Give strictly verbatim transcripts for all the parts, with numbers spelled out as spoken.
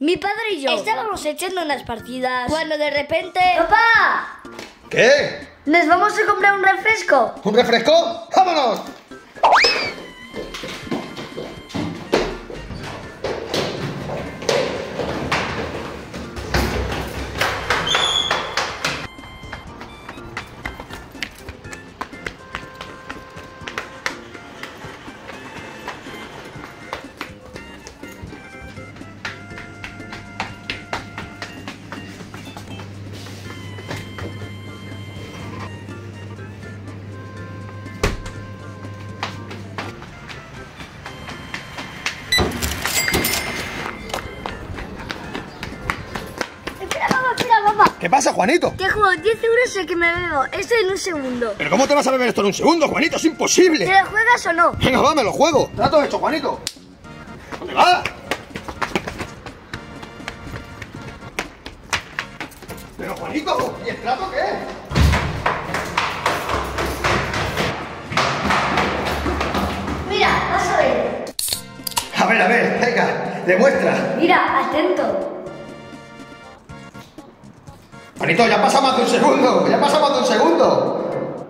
Mi padre y yo estábamos echando unas partidas cuando de repente... ¡Papá! ¿Qué? ¿Nos vamos a comprar un refresco? ¿Un refresco? ¡Vámonos! ¿Qué pasa, Juanito? Que juego diez euros el que me bebo esto en un segundo. ¿Pero cómo te vas a beber esto en un segundo, Juanito? ¡Es imposible! ¿Te lo juegas o no? Venga, va, me lo juego. Trato hecho, Juanito. ¿Dónde va? Pero, Juanito, ¿y el trato qué? Mira, vas a ver. A ver, a ver, venga, demuestra. Mira, atento. Juanito, ya pasa más de un segundo, ya pasa más de un segundo.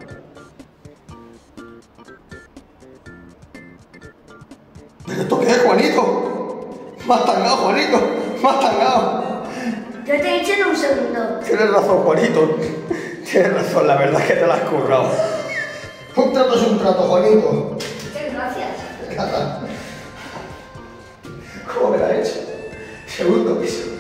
¿Pero esto qué es, Juanito? Me has tangado, Juanito, me has tangado. Yo te he dicho en un segundo. Tienes razón, Juanito. Tienes razón, la verdad es que te la has currado. Un trato es un trato, Juanito. Muchas gracias. ¿Cómo me la he hecho? Segundo piso.